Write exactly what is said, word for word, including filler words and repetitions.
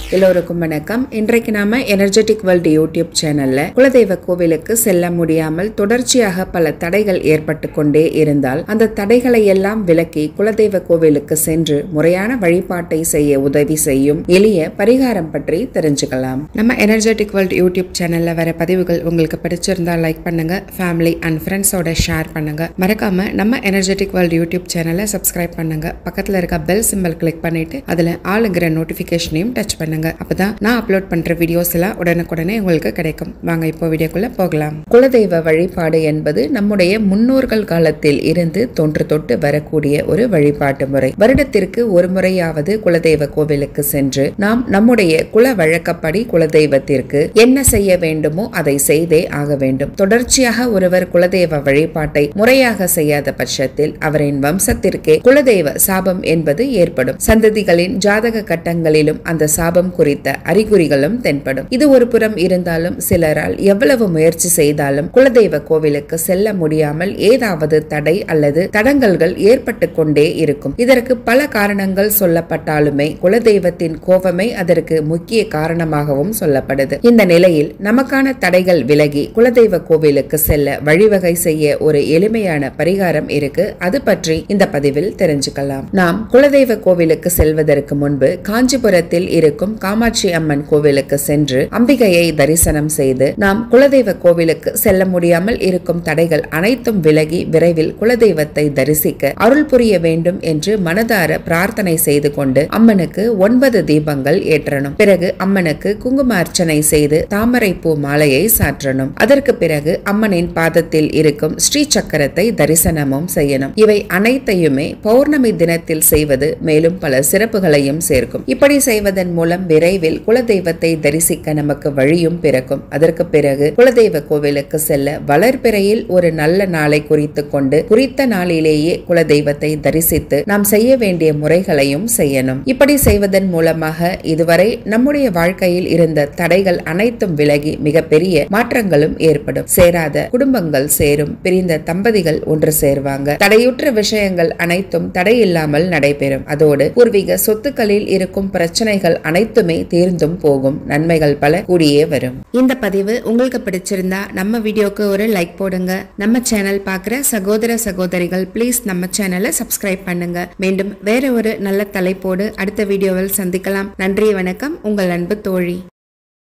எல்லோருக்கும் வணக்கம். இன்றைக்கு நாம எனர்ஜெட்டிக் வேர்ல்ட் யூடியூப் சேனல்ல குலதெய்வ கோவிலுக்கு செல்ல முடியாமல் தொடர்ச்சியாக பல தடைகள் ஏற்பட்டு கொண்டே இருந்தால் அந்த தடைகளை எல்லாம் விலக்கி குலதெய்வ கோவிலுக்கு சென்று முறையான வழிபாட்டை செய்ய உதவி செய்யும் எளிய பரிகாரம் பற்றி தெரிஞ்சுக்கலாம். நம்ம எனர்ஜெட்டிக் வேர்ல்ட் யூடியூப் சேனல்ல வர பதிவுகள் உங்களுக்கு பிடிச்சிருந்தா லைக் பண்ணுங்க, ஃபேமிலி அண்ட் ஃப்ரெண்ட்ஸோட ஷேர் பண்ணுங்க. மறக்காம நம்ம எனர்ஜெட்டிக் வேர்ல்ட் யூடியூப் சேனலை சப்ஸ்கிரைப் பண்ணுங்க. பக்கத்துல இருக்க பெல் சிம்பல் கிளிக் பண்ணிட்டு அதுல ஆளுங்கிற நோட்டிபிகேஷனையும் டச் பண்ணுங்க. அப்பதான் நான் அப்லோட் பண்ற வீடியோஸ் எல்லாம் உடனுக்குடனே உங்களுக்கு கிடைக்கும். வாங்க இப்போ வீடியோக்குள்ள போகலாம். குலதெய்வ வழிபாடு என்பது நம்முடைய முன்னோர்கள் காலத்தில் இருந்து தொன்று தொட்டு வரக்கூடிய ஒரு வழிபாட்டு முறை. வருடத்திற்கு ஒரு முறையாவது குலதெய்வ கோவிலுக்கு சென்று நாம் நம்முடைய குல வழக்கப்படி குலதெய்வத்திற்கு என்ன செய்ய வேண்டுமோ அதை செய்தே ஆக வேண்டும். தொடர்ச்சியாக ஒருவர் குலதெய்வ வழிபாட்டை முறையாக செய்யாத பட்சத்தில் அவரின் வம்சத்திற்கே குலதெய்வ சாபம் என்பது ஏற்படும். சந்ததிகளின் ஜாதக கட்டங்களிலும் அந்த சாபம் குறித்த அறிகுறிகளும் தென்படும். இது ஒரு புறம் இருந்தாலும் சிலரால் எவ்வளவு முயற்சி செய்தாலும் குலதெய்வ கோவிலுக்கு செல்ல முடியாமல் ஏதாவது தடை அல்லது தடங்கல்கள் ஏற்பட்டு கொண்டே இருக்கும். இதற்கு பல காரணங்கள் சொல்லப்பட்டாலுமே குலதெய்வத்தின் கோபமே அதற்கு முக்கிய காரணமாகவும் சொல்லப்படுது. இந்த நிலையில் நமக்கான தடைகள் விலகி குலதெய்வ கோவிலுக்கு செல்ல வழிவகை செய்ய ஒரு எளிமையான பரிகாரம் இருக்கு. அது பற்றி இந்த பதிவில் தெரிஞ்சுக்கலாம். நாம் குலதெய்வ கோவிலுக்கு செல்வதற்கு முன்பு காஞ்சிபுரத்தில் இருக்கும் காமாட்சி அம்மன் கோவிலுக்கு சென்று அம்பிகையை தரிசனம் செய்து நாம் குலதெய்வ கோவிலுக்கு செல்ல முடியாமல் இருக்கும் தடைகள் அனைத்தும் விலகி விரைவில் குலதெய்வத்தை தரிசிக்க அருள் புரிய வேண்டும் என்று மனதார பிரார்த்தனை செய்து கொண்டு அம்மனுக்கு ஒன்பது தீபங்கள் ஏற்றணும். பிறகு அம்மனுக்கு குங்கும அர்ச்சனை செய்து தாமரை பூ மாலையை சாற்றணும். அதற்கு பிறகு அம்மனின் பாதத்தில் இருக்கும் ஸ்ரீ சக்கரத்தை தரிசனமும் செய்யணும். இவை அனைத்தையுமே பௌர்ணமி தினத்தில் செய்வது மேலும் பல சிறப்புகளையும் சேர்க்கும். இப்படி செய்வதன் மூலம் விரைவில் குலதெய்வத்தை தரிசிக்க நமக்கு வழியும் பிறக்கும். அதற்கு பிறகு குலதெய்வ கோவிலுக்கு செல்ல வளர்பிறையில் ஒரு நல்ல நாளை குறித்து கொண்டு குறித்த நாளிலேயே குலதெய்வத்தை தரிசித்து நாம் செய்ய வேண்டிய முறைகளையும் செய்யணும். இப்படி செய்வதன் மூலமாக இதுவரை நம்முடைய வாழ்க்கையில் இருந்த தடைகள் அனைத்தும் விலகி மிகப்பெரிய மாற்றங்களும் ஏற்படும். சேராத குடும்பங்கள் சேரும், பிரிந்த தம்பதிகள் ஒன்று சேர்வாங்க, தடையுற்ற விஷயங்கள் அனைத்தும் தடையில்லாமல் நடைபெறும். அதோடு பூர்வீக சொத்துக்களில் இருக்கும் பிரச்சனைகள் அனைத்துமே தீர்ந்தும் போகும். நன்மைகள் பல கூடியே வரும். இந்த பதிவு உங்களுக்கு பிடிச்சிருந்தா நம்ம வீடியோக்கு ஒரு லைக் போடுங்க. நம்ம சேனல் பார்க்குற சகோதர சகோதரிகள் ப்ளீஸ் நம்ம சேனலை சப்ஸ்கிரைப் பண்ணுங்க. மீண்டும் வேற ஒரு நல்ல தலைப்போடு அடுத்த வீடியோவில் சந்திக்கலாம். நன்றி, வணக்கம். உங்கள் அன்பு தோழி.